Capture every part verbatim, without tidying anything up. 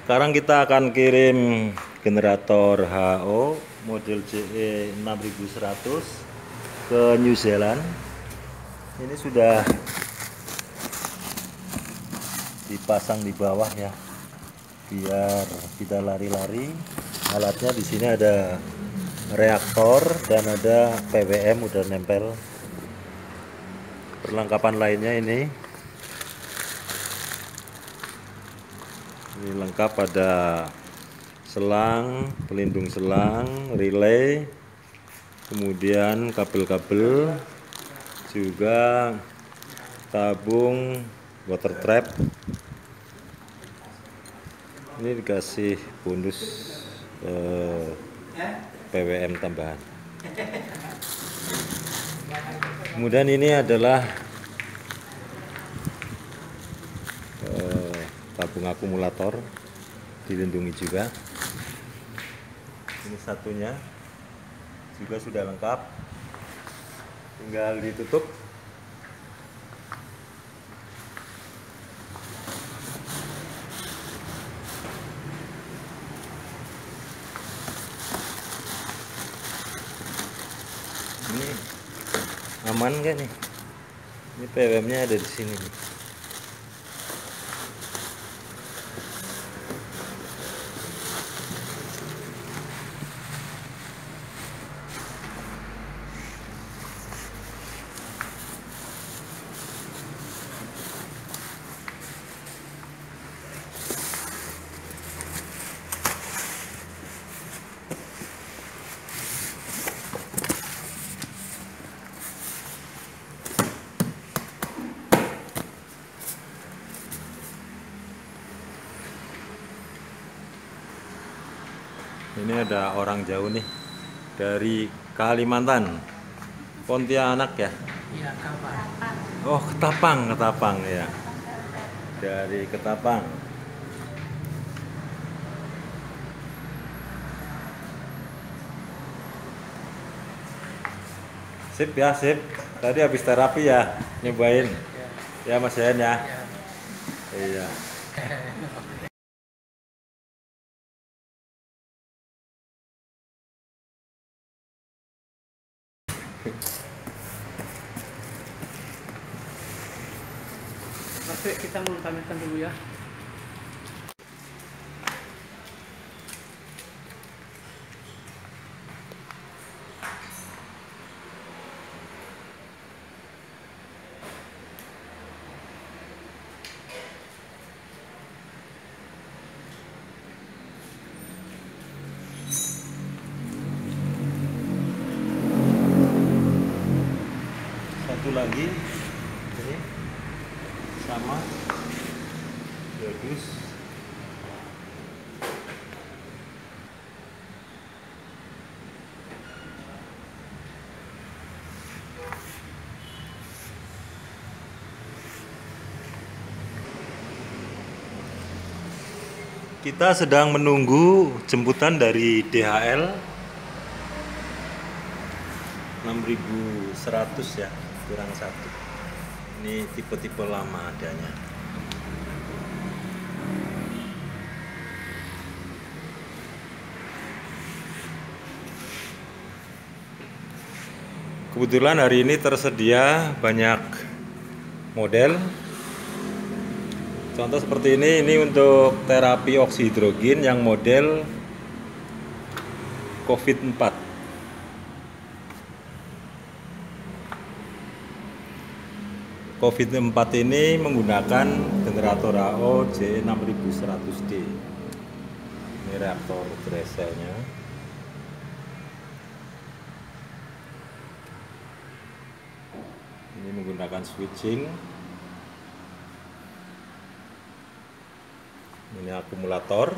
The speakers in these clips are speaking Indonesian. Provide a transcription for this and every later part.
Sekarang kita akan kirim generator H O model J E enam ribu seratus ke New Zealand. Ini sudah dipasang di bawah ya, biar kita lari-lari. Alatnya di sini ada reaktor dan ada P W M udah nempel. Perlengkapan lainnya ini ini lengkap, ada selang, pelindung selang, relay, kemudian kabel-kabel, juga tabung water trap. Ini dikasih bonus eh, P W M tambahan. Kemudian ini adalah eh, tabung akumulator, dilindungi juga. Ini satunya juga sudah lengkap, tinggal ditutup. Ini aman nggak nih? Ini P W M-nya ada di sini nih. Ini ada orang jauh nih dari Kalimantan, Pontianak ya? Iya, Ketapang. Oh, Ketapang, Ketapang ya. Dari Ketapang. Sip ya, sip. Tadi habis terapi ya, nyobain. Ya, Mas Yan ya. Iya. Oke, kita mau tampilkan dulu ya. Satu lagi ini sama bagus. Kita sedang menunggu jemputan dari D H L enam ribu seratus ya, kurang satu. Ini tipe-tipe lama adanya. Kebetulan hari ini tersedia banyak model. Contoh seperti ini, ini untuk terapi oksihidrogen yang model COVID empat. COVID empat ini menggunakan generator H O J E enam ribu seratus D. Ini reaktor Dresselnya. Ini menggunakan switching. Ini akumulator.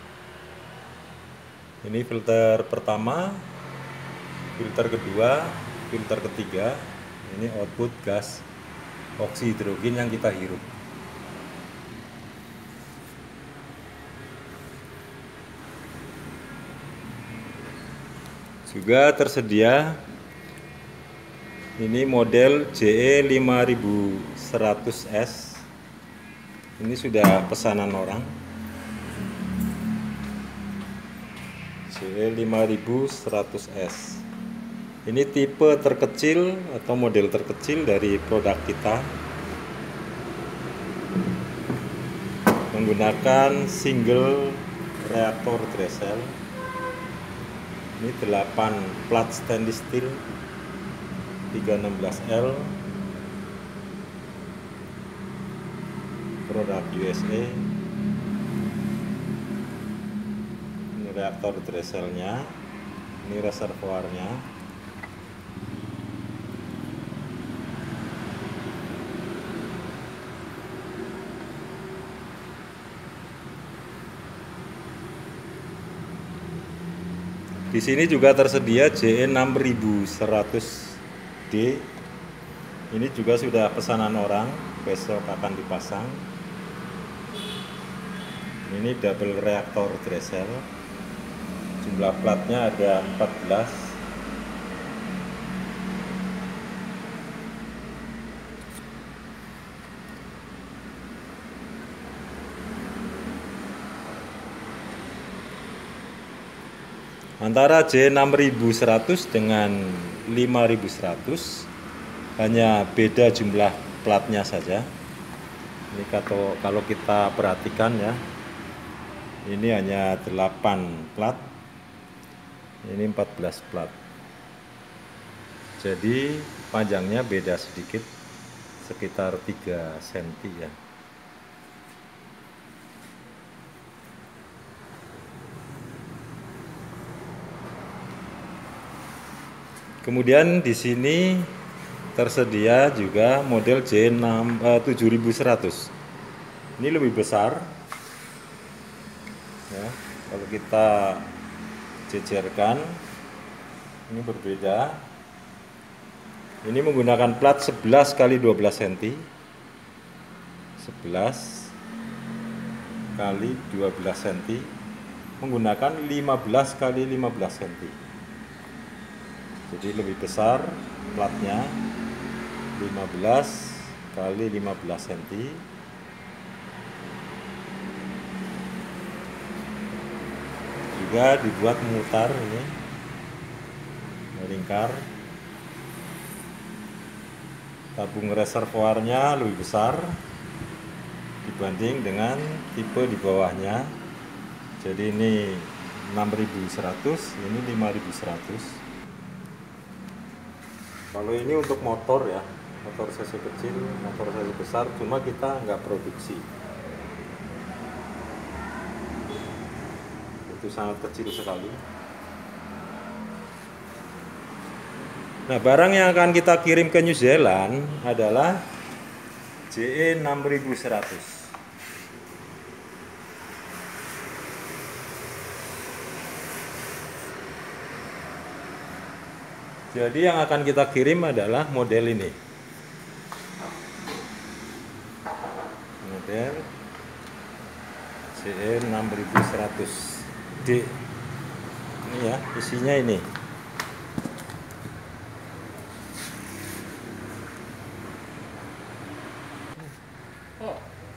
Ini filter pertama, filter kedua, filter ketiga. Ini output gas oksihidrogen yang kita hirup. Juga tersedia ini model J E lima ribu seratus S. Ini sudah pesanan orang. J E lima ribu seratus S. Ini tipe terkecil atau model terkecil dari produk kita, menggunakan single reaktor Dressel. Ini delapan plat stainless steel tiga enam belas L, produk U S A. Ini reaktor Dresselnya, ini reservoirnya. Di sini juga tersedia J E enam ribu seratus D. Ini juga sudah pesanan orang, besok akan dipasang. Ini double reaktor Dressel. Jumlah platnya ada empat belas. Antara J E enam ribu seratus dengan lima ribu seratus hanya beda jumlah platnya saja. Ini kalau kalau kita perhatikan ya, ini hanya delapan plat, ini empat belas plat. Jadi panjangnya beda sedikit, sekitar tiga sentimeter ya. Kemudian di sini tersedia juga model J E tujuh ribu seratus. Ini lebih besar. Ya, kalau kita jejerkan, ini berbeda. Ini menggunakan plat sebelas kali dua belas sentimeter. sebelas kali dua belas sentimeter menggunakan lima belas kali lima belas sentimeter. Jadi lebih besar platnya, lima belas kali lima belas sentimeter. Juga dibuat memutar ini, melingkar. Tabung reservoirnya lebih besar dibanding dengan tipe di bawahnya. Jadi ini enam ribu seratus, ini lima ribu seratus. Kalau ini untuk motor ya, motor cc kecil, motor cc besar, cuma kita nggak produksi. Itu sangat kecil sekali. Nah, barang yang akan kita kirim ke New Zealand adalah J E enam ribu seratus. Jadi yang akan kita kirim adalah model ini. Model J E enam ribu seratus D. Ini ya, isinya ini. Oh,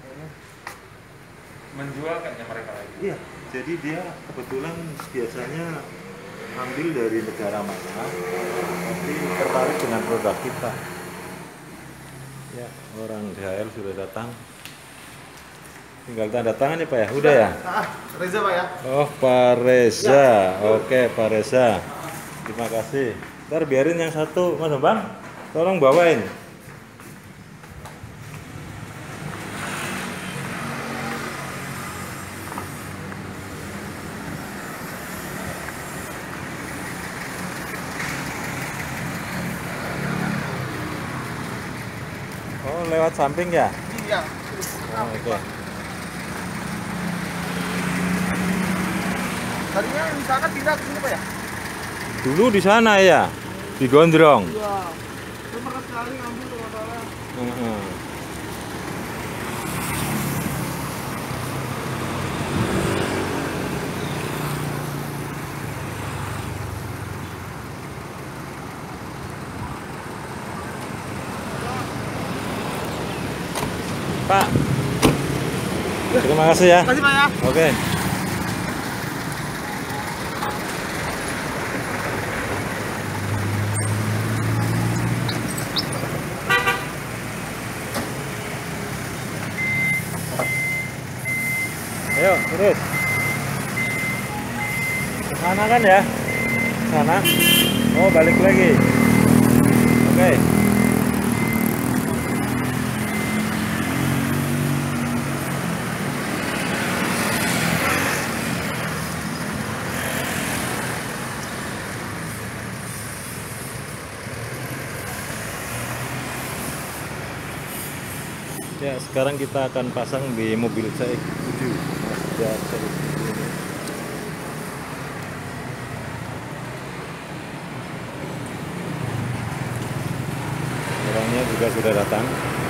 menjual kayaknya mereka lagi. Iya, jadi dia kebetulan biasanya ambil dari negara mana, tapi tertarik dengan produk kita. Ya, orang D H L sudah datang. Tinggal tanda tangan ya Pak ya? Udah ya? Ah, Reza Pak ya? Oh, Pak Reza. Oke, Pak Reza. Terima kasih. Ntar biarin yang satu, Mas Bang. Tolong bawain. Oh, lewat samping ya? Iya. Oh, oke. Tadinya misalkan pindah ke sini Pak ya? Dulu di sana ya, di Gondrong. Iya. Saya pernah sekali ngambil kalau salah. Heeh. Pak, terima kasih ya. Terima kasih Pak ya. Oke. Terus ke sana kan ya? Sana. Oh, balik lagi. Oke. Ya, sekarang kita akan pasang di mobil C X tujuh. Mazda C X tujuh ini. Orangnya juga sudah datang.